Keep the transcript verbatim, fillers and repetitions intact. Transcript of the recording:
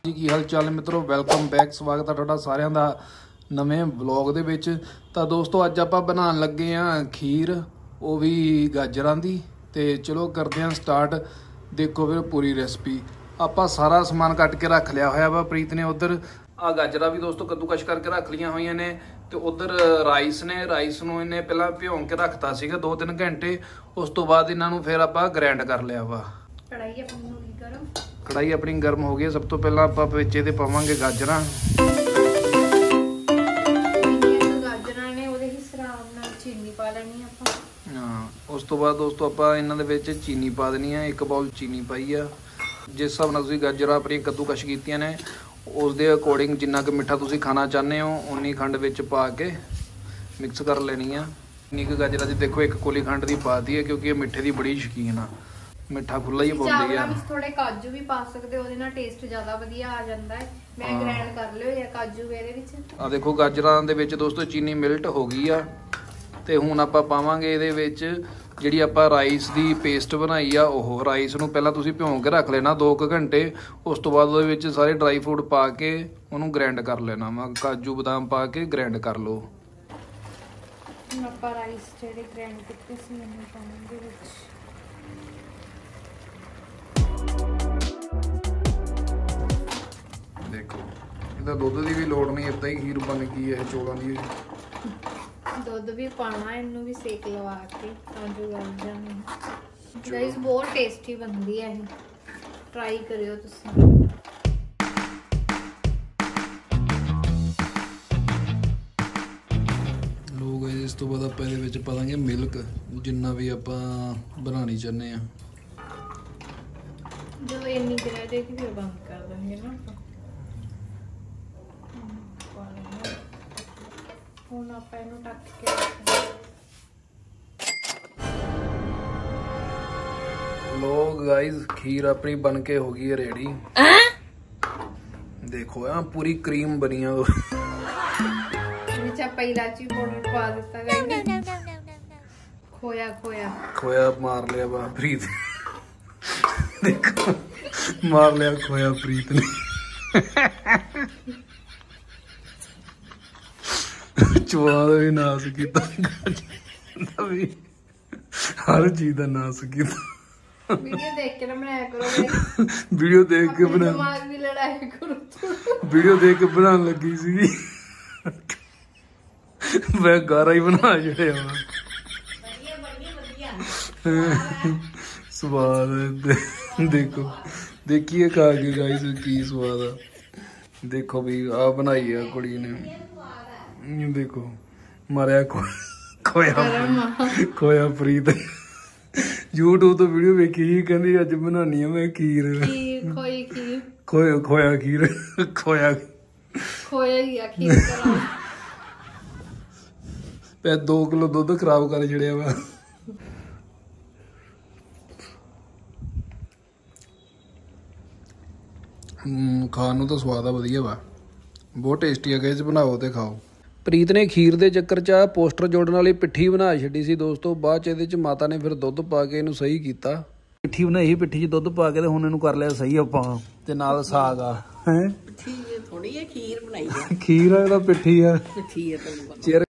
जी की हाल चाल मित्रों, वेलकम बैक। स्वागत है तुहाडा सारिਆਂ ਦਾ ਨਵੇਂ ਵਲੌਗ ਦੇ ਵਿੱਚ। ਤਾਂ ਦੋਸਤੋ ਅੱਜ ਆਪਾਂ ਬਣਾਉਣ ਲੱਗੇ ਆ ਖੀਰ, ਉਹ ਵੀ ਗਾਜਰਾਂ ਦੀ। ਤੇ ਚਲੋ ਕਰਦੇ ਆ ਸਟਾਰਟ। ਦੇਖੋ ਫਿਰ ਪੂਰੀ ਰੈਸਪੀ। ਆਪਾਂ ਸਾਰਾ ਸਮਾਨ ਕੱਟ ਕੇ ਰੱਖ ਲਿਆ ਹੋਇਆ ਵਾ। ਪ੍ਰੀਤ ਨੇ ਉਧਰ ਆ ਗਾਜਰਾਂ ਵੀ ਦੋਸਤੋ ਕੱਦੂਕਸ਼ ਕਰਕੇ ਰੱਖ ਲਈਆਂ ਹੋਈਆਂ ਨੇ। ਤੇ ਉਧਰ ਰਾਈਸ ਨੇ, ਰਾਈਸ ਨੂੰ ਇਹਨੇ ਪਹਿਲਾਂ ਭਿਉਂ ਕੇ ਰੱਖਤਾ ਸੀਗਾ ਦੋ ਤਿੰਨ ਘੰਟੇ। ਉਸ ਤੋਂ ਬਾਅਦ ਇਹਨਾਂ ਨੂੰ ਫਿਰ ਆਪਾਂ ਗ੍ਰਾਈਂਡ ਕਰ ਲਿਆ ਵਾ। ਕੜਾਈ ਆਪਣੀ ਹੋ ਗਈ ਗਰਮ। कढ़ाई अपनी गर्म हो गई। सब तो पहला आप विच इहदे पावांगे गाजरां। गाजरां ने ਉਹਦੇ ਹਿਸਾਬ ਨਾਲ ਚੀਨੀ ਪਾ ਲੈਣੀ ਆਪਾਂ। ਹਾਂ, ਉਸ ਤੋਂ ਬਾਅਦ ਦੋਸਤੋ ਆਪਾਂ ਇਹਨਾਂ ਦੇ ਵਿੱਚ ਚੀਨੀ ਪਾ ਦੇਣੀ ਆ। ਇੱਕ ਬਾਉਲ ਚੀਨੀ ਪਾਈ ਆ। ਜਿਸ ਹਿਸਾਬ ਨਾਲ ਤੁਸੀਂ ਗਾਜਰਾਂ ਆਪਣੀਆਂ ਕੱਦੂਕਸ਼ ਕੀਤੀਆਂ ਨੇ ਉਸ ਦੇ ਅਕੋਰਡਿੰਗ ਜਿੰਨਾ ਕੁ ਮਿੱਠਾ ਤੁਸੀਂ ਖਾਣਾ ਚਾਹੁੰਦੇ ਹੋ ਉਨੀ ਖੰਡ ਵਿੱਚ ਪਾ ਕੇ ਮਿਕਸ ਕਰ ਲੈਣੀ ਆ। ਇੰਨੀ ਕੁ ਗਾਜਰਾਂ ਦੀ ਦੇਖੋ ਇੱਕ ਕੋਲੀ ਖੰਡ ਦੀ ਪਾਤੀ ਹੈ ਕਿਉਂਕਿ ਇਹ ਮਿੱਠੇ ਦੀ ਬੜੀ ਸ਼ੌਕੀਨ ਆ। ਮਿੱਠਾ ਖੁੱਲਾ ਹੀ ਪਾਉਂਦੀ ਆ। ਵਿੱਚ ਥੋੜੇ ਕਾਜੂ ਵੀ ਪਾ ਸਕਦੇ ਹੋ, ਉਹਦੇ ਨਾਲ ਟੇਸਟ ਜ਼ਿਆਦਾ ਵਧੀਆ ਆ ਜਾਂਦਾ ਹੈ। ਮੈਂ ਗ੍ਰਾਈਂਡ ਕਰ ਲਿਓ ਜਾਂ ਕਾਜੂ ਇਹਦੇ ਵਿੱਚ। ਆ ਦੇਖੋ ਗਾਜਰਾਂ ਦੇ ਵਿੱਚ ਦੋਸਤੋ ਚੀਨੀ ਮਿਲਟ ਹੋ ਗਈ ਆ। ਤੇ ਹੁਣ ਆਪਾਂ ਪਾਵਾਂਗੇ ਇਹਦੇ ਵਿੱਚ ਜਿਹੜੀ ਆਪਾਂ ਰਾਈਸ ਦੀ ਪੇਸਟ ਬਣਾਈ ਆ। ਉਹ ਰਾਈਸ ਨੂੰ ਪਹਿਲਾਂ ਤੁਸੀਂ ਭਿਉਂ ਕੇ ਰੱਖ ਲੈਣਾ ਦੋ ਕੁ ਘੰਟੇ। ਉਸ ਤੋਂ ਬਾਅਦ ਉਹਦੇ ਵਿੱਚ ਸਾਰੇ ਡਰਾਈ ਫਰੂਟ ਪਾ ਕੇ ਉਹਨੂੰ ਗ੍ਰਾਈਂਡ ਕਰ ਲੈਣਾ ਵਾ। ਕਾਜੂ ਬਦਾਮ ਪਾ ਕੇ ਗ੍ਰਾਈਂਡ ਕਰ ਲਓ। ਹੁਣ ਆਪਾਂ ਰਾਈਸ ਜਿਹੜੇ ਗ੍ਰਾਈਂਡ ਕੀਤੇ ਸੀ ਇਹਨੂੰ ਪਾਵਾਂਗੇ ਵਿੱਚ। ਦੇਖੋ ਇਹਦਾ ਦੁੱਧ ਦੀ ਵੀ ਲੋੜ ਨਹੀਂ, ਇਦਾਂ ਹੀ ਖੀਰ ਬਣ ਗਈ ਇਹ ਚੌਲਾਂ ਦੀ। ਦੁੱਧ ਵੀ ਪਾਣਾ, ਇਹਨੂੰ ਵੀ ਸੇਕ ਲਵਾ ਕੇ ਤਾਂ ਜੋ ਗਲ ਜਾਣ। ਗਾਇਸ ਬਹੁਤ ਟੇਸਟੀ ਬਣਦੀ ਹੈ ਇਹ, ਟਰਾਈ ਕਰਿਓ ਤੁਸੀਂ। ਲੋਕ ਇਸ ਤੋਂ ਬਾਅਦ ਆਪਾਂ ਇਹਦੇ ਵਿੱਚ ਪਾ ਦਾਂਗੇ ਮਿਲਕ, ਜਿੰਨਾ ਵੀ ਆਪਾਂ ਬਣਾਉਣੀ ਚਾਹੁੰਦੇ ਆ। ਜਦੋਂ ਇੰਨੀ ਗ੍ਰੈ ਦੇ ਕੇ ਫਿਰ ਬੰਦ ਕਰ ਦਾਂਗੇ ਨਾ ਆਪਾਂ। ਹੁਣ ਆਪਾਂ ਇਹਨੂੰ ਢੱਕ ਕੇ ਰੱਖਾਂਗੇ। ਲੋ ਗਾਇਸ ਖੀਰ ਆਪਣੀ ਬਣ ਕੇ ਹੋ ਗਈ ਹੈ ਰੈਡੀ। ਦੇਖੋ ਆ ਪੂਰੀ ਕਰੀਮ ਬਣੀ ਆ। ਵਿੱਚ ਆਪਾਂ ਇਲਾਚੀ ਪਾਊਡਰ ਪਾ ਦਿੱਤਾ ਗਾਇਸ। ਖੋਇਆ ਖੋਇਆ ਖੋਇਆ ਮਾਰ ਲਿਆ ਵਾ ਪ੍ਰੀਤ। ਦੇਖੋ ਮਾਰ ਲਿਆ ਖੋਇਆ ਪ੍ਰੀਤ ਨੇ। ਚਵਾ ਦਾ ਵੀ ਨਾਸ ਕੀਤਾ, ਵੀ ਹਰ ਚੀਜ਼ ਦਾ ਨਾਸ ਕੀਤਾ। ਵੀਡੀਓ ਦੇਖ ਕੇ ਨਾ ਬਣਾਇਆ ਕਰੋ। ਵੀਡੀਓ ਦੇਖ ਕੇ ਬਣਾ ਦਿਮਾਗ ਵੀ ਲੜਾਇਆ ਕਰੋ। ਵੀਡੀਓ ਦੇਖ ਕੇ ਬਣਾਉਣ ਲੱਗੀ ਸੀ ਮੈਂ ਗਾਰਾ ਹੀ ਬਣਾ ਛੜਿਆ ਵਾ। ਸਵਾਦ ਦੇਖੋ, ਦੇਖੀਏ ਖਾ ਕੇ ਗਾਇਸ ਕੀ ਸਵਾਦ ਆ। ਦੇਖੋ ਵੀ ਆ ਬਣਾਈ ਆ ਕੁੜੀ ਨੇ। ਦੇਖੋ ਮਾਰਿਆ ਖੋਇਆ ਖੋਇਆ ਪ੍ਰੀਤ। YouTube ਤੋਂ ਵੀਡੀਓ ਵੇਖੀ ਸੀ, ਕਹਿੰਦੀ ਅੱਜ ਬਣਾਉਣੀ ਆ ਮੈਂ ਖੀਰ। ਖੋਈ ਖੀਰ ਖੋਇਆ ਖੋਇਆ ਖੀਰ ਖੋਇਆ ਖੋਇਆ ਹੀ ਆ ਖੀਰ ਕਰਾ। ਪੈ ਦੋ ਕਿਲੋ ਦੁੱਧ ਖਰਾਬ ਕਰ ਛੜਿਆ ਵਾ। ਹਮ ਖਾਣ ਨੂੰ ਤਾਂ ਸਵਾਦ ਆ, ਵਧੀਆ ਵਾ, ਬਹੁਤ ਟੇਸਟੀ ਆ। ਗਾਇਸ ਬਣਾਓ ਤੇ ਖਾਓ। ਪ੍ਰੀਤ ਨੇ ਖੀਰ ਦੇ ਚੱਕਰ 'ਚ ਆ ਪੋਸਟਰ ਜੋੜਨ ਵਾਲੀ ਪਿੱਠੀ ਬਣਾ ਛੱਡੀ ਸੀ ਦੋਸਤੋ। ਬਾਅਦ 'ਚ ਇਹਦੇ 'ਚ ਮਾਤਾ ਨੇ ਫਿਰ ਦੁੱਧ ਪਾ ਕੇ ਇਹਨੂੰ ਸਹੀ ਕੀਤਾ। ਪਿੱਠੀ ਬਣਾਈ ਸੀ, ਪਿੱਠੀ 'ਚ ਦੁੱਧ ਪਾ ਕੇ ਤੇ ਹੁਣ ਇਹਨੂੰ ਕਰ ਲਿਆ ਸਹੀ ਆਪਾਂ। ਤੇ ਨਾਲ ਸਾਗ ਆ। ਹੈ ਥੋੜੀ ਹੈ ਖੀਰ ਬਣਾਈ ਹੈ। ਖੀਰ ਆ ਇਹਦਾ ਪਿੱਠੀ ਆ। ਪਿੱਠੀ ਹੈ ਤੁਹਾਨੂੰ ਪਤਾ।